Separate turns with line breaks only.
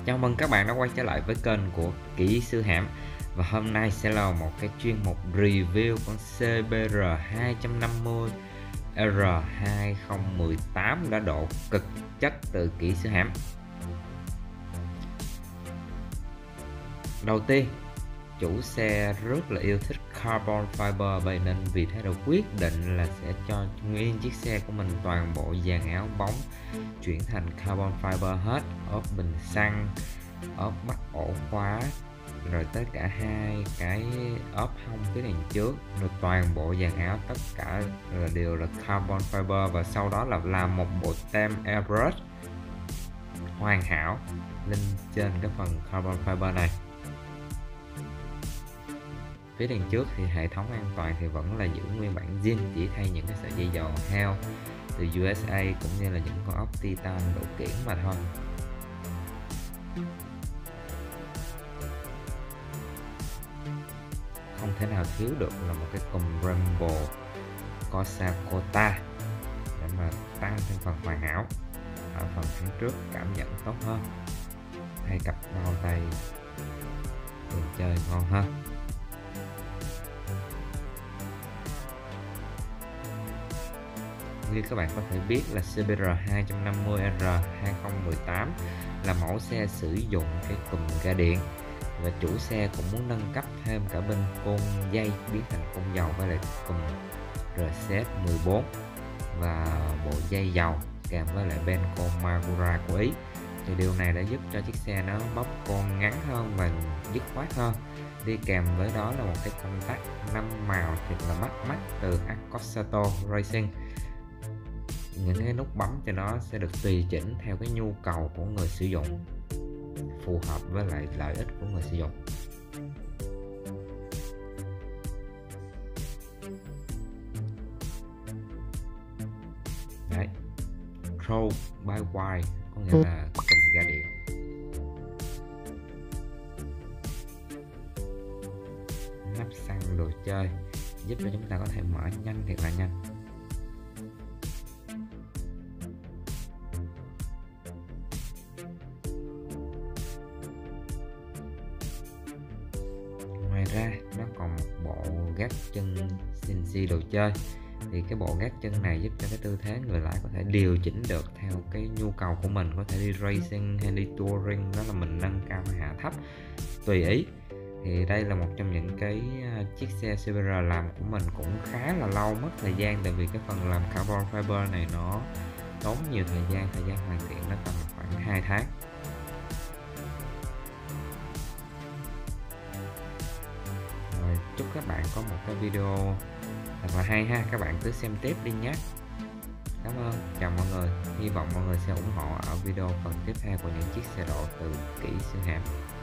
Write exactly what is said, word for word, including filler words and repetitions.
Chào mừng các bạn đã quay trở lại với kênh của Kỹ Sư Hãm. Và hôm nay sẽ là một cái chuyên mục review con xê bê rờ hai năm mươi R hai không một tám đã độ cực chất từ Kỹ Sư Hãm. Đầu tiên, chủ xe rất là yêu thích carbon fiber, vậy nên vì thế đã quyết định là sẽ cho nguyên chiếc xe của mình toàn bộ dàn áo bóng chuyển thành carbon fiber hết, ốp bình xăng, ốp bắt ổ khóa, rồi tất cả hai cái ốp hông phía đằng trước, rồi toàn bộ dàn áo tất cả là đều là carbon fiber, và sau đó là làm một bộ tem airbrush hoàn hảo lên trên cái phần carbon fiber này. Phía đằng trước thì hệ thống an toàn thì vẫn là giữ nguyên bản zin, chỉ thay những cái sợi dây dầu heo từ u ét a cũng như là những con ốc titan độ kiển mà thôi. Không thể nào thiếu được là một cái cùm Brembo Corsa Cota để mà tăng thêm phần hoàn hảo. Ở phần tháng trước cảm nhận tốt hơn, thay cặp bao tay đồ chơi ngon hơn. Như các bạn có thể biết là xê bê rờ hai năm mươi R hai không một tám là mẫu xe sử dụng cái cùm ga điện, và chủ xe cũng muốn nâng cấp thêm cả bên côn dây biến thành côn dầu với lại cùm rờ xê mười bốn và bộ dây dầu kèm với lại bên côn Magura của Ý. Thì điều này đã giúp cho chiếc xe nó bóc côn ngắn hơn và dứt khoát hơn. Đi kèm với đó là một cái công tắc năm màu thiệt là bắt mắt từ Accosato Racing. Những cái nút bấm cho nó sẽ được tùy chỉnh theo cái nhu cầu của người sử dụng, phù hợp với lại lợi ích của người sử dụng. Đấy, Control by Wire có nghĩa là cùm ga điện. Nắp xăng đồ chơi giúp cho chúng ta có thể mở nhanh thiệt là nhanh. Ngoài ra nó còn một bộ gác chân xê en xê đồ chơi, thì cái bộ gác chân này giúp cho cái tư thế người lái có thể điều chỉnh được theo cái nhu cầu của mình, có thể đi racing hay đi touring, đó là mình nâng cao hay hạ thấp tùy ý. Thì đây là một trong những cái chiếc xe xê bê rờ làm của mình cũng khá là lâu, mất thời gian, tại vì cái phần làm carbon fiber này nó tốn nhiều thời gian, thời gian hoàn thiện nó tầm khoảng hai tháng. Chúc các bạn có một cái video thật là hay ha, các bạn cứ xem tiếp đi nhé. Cảm ơn, chào mọi người, hy vọng mọi người sẽ ủng hộ ở video phần tiếp theo của những chiếc xe độ từ Kỹ Sư Hãm.